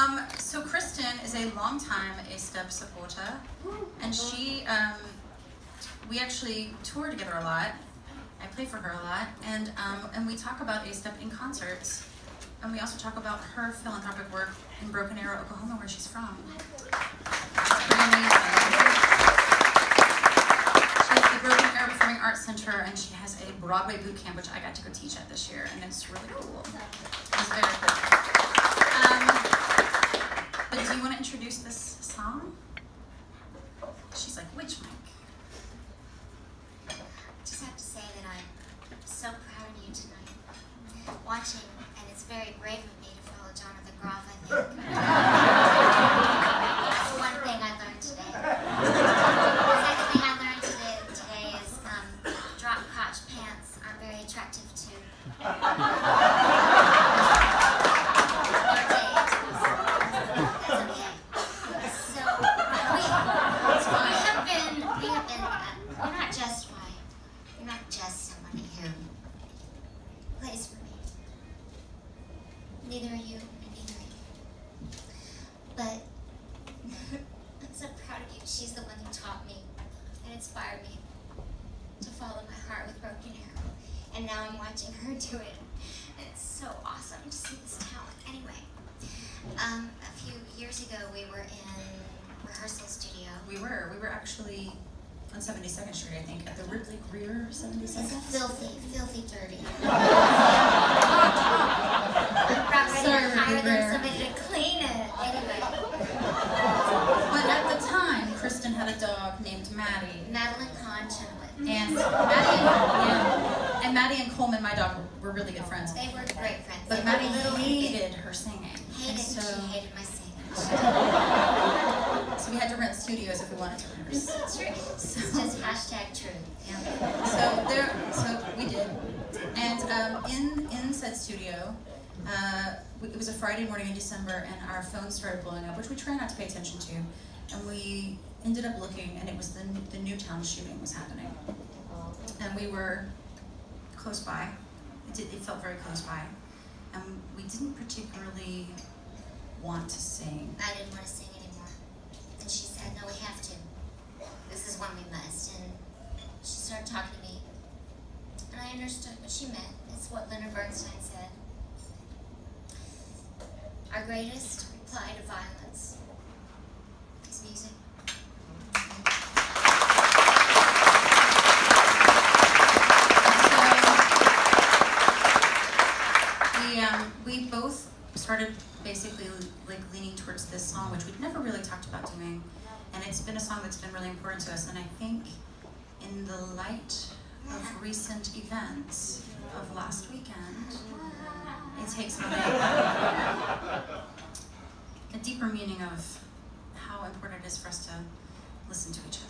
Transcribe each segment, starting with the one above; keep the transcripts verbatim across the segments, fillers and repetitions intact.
Um, so Kristen is a longtime A-Step supporter, and she, um, we actually tour together a lot. I play for her a lot, and um, and we talk about A-Step in concerts, and we also talk about her philanthropic work in Broken Arrow, Oklahoma, where she's from. It's pretty amazing. She has the Broken Arrow Performing Arts Center, and she has a Broadway boot camp, which I got to go teach at this year, and it's really cool. It's very cool. Um, but do you want to introduce this song? She's like, which mic? I just have to say that I'm so proud of you tonight. Watching, and it's very brave of me to follow Jonathan Groff, I think. That's one thing I learned today. The second thing I learned today, today is um, drop crotch pants aren't very attractive to neither are you, and neither are you. But I'm so proud of you. She's the one who taught me and inspired me to follow my heart with Broken Arrow. And now I'm watching her do it. And it's so awesome to see this talent. Anyway, um, a few years ago we were in rehearsal studio. We were. We were actually on seventy-second Street, I think, at the Ridley Greer seventy-second. It's filthy, filthy dirty. Sorry, hire Ridley Greer. somebody to clean it. Anyway. But at the time, Kristen had a dog named Maddie. Madeline Kahn Chenoweth. And Maddie, yeah, and Maddie and Coleman, my dog, were really good friends. They were great friends. But they Maddie little hated her singing. Hated, so, she hated my singing. So we had to rent studios if we wanted to rehearse. It's true. So, it's just hashtag true. Yeah. So there, so we did, and um, in in said studio, uh, it was a Friday morning in December, and our phones started blowing up, which we try not to pay attention to, and we ended up looking, and it was the the Newtown shooting was happening, and we were close by. It did, it felt very close by, and we didn't particularly want to sing. I didn't want to sing anymore, and she said, "No, we have to. This is one we must." And she started talking to me, and I understood what she meant. It's what Leonard Bernstein said. Our greatest reply to violence is music. We, um, we both started basically like leaning towards this song, which we'd never really talked about doing, and it's been a song that's been really important to us. And I think, in the light of recent events of last weekend, it takes on a, a deeper meaning of how important it is for us to listen to each other.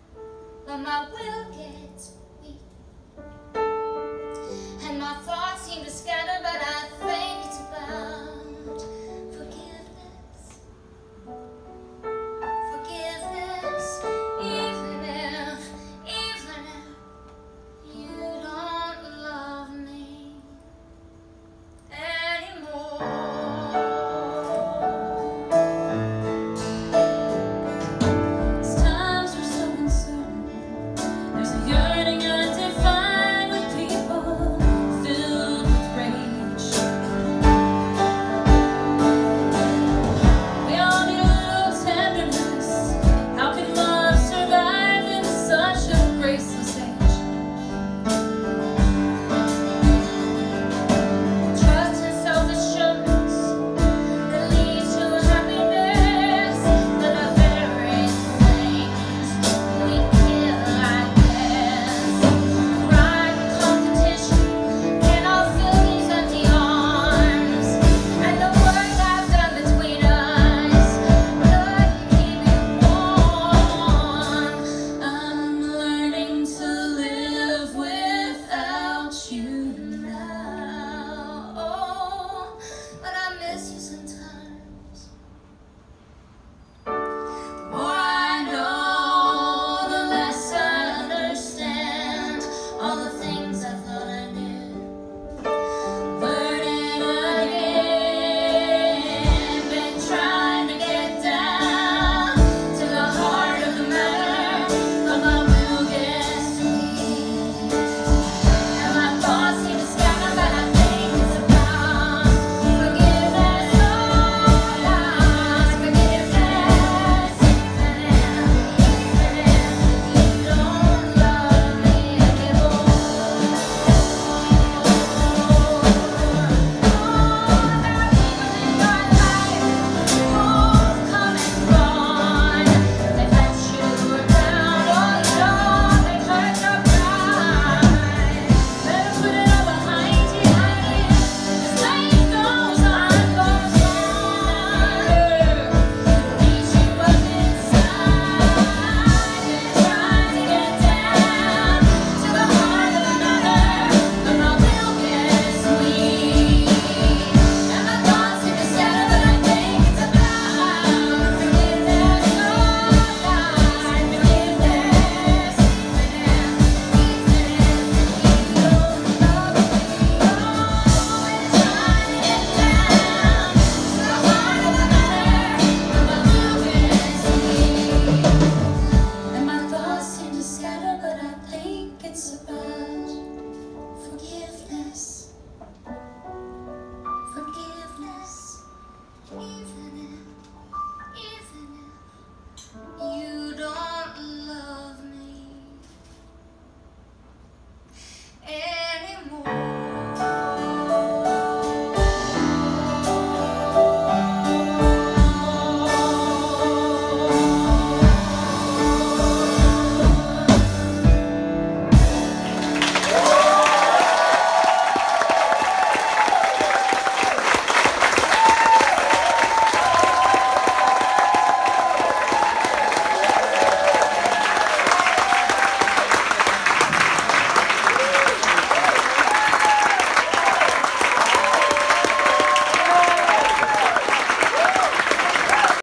My will gets weak, and my thoughts seem to scatter by